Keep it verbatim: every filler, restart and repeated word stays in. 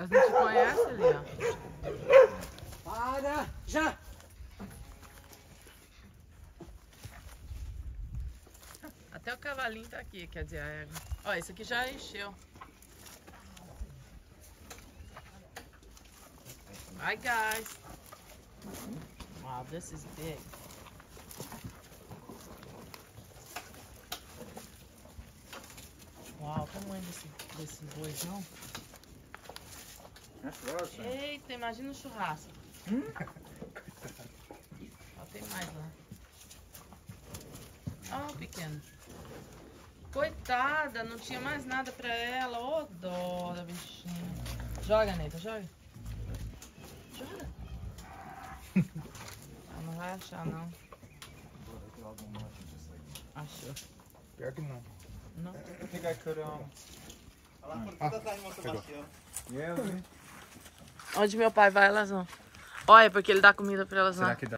Elas não te conhecem ali, ó. Para! Já! Até o cavalinho tá aqui, quer dizer, a égua. Ó, esse aqui já encheu. Hi guys. Wow, this is big. Uau, o tamanho desse, desse boizão. Eita, imagina o churrasco. Hum? Ó, tem mais lá. Ó, o pequeno. Coitada, não tinha mais nada pra ela. Ô, oh, dó da bichinha. Joga, Neita, joga. Joga. Ela não vai achar, não. Achou. Pior que não. Não. I think I could, um... Ah, pegou. Yeah, Onde meu pai vai, elas vão. Olha, porque ele dá comida pra elas lá. Será que dá?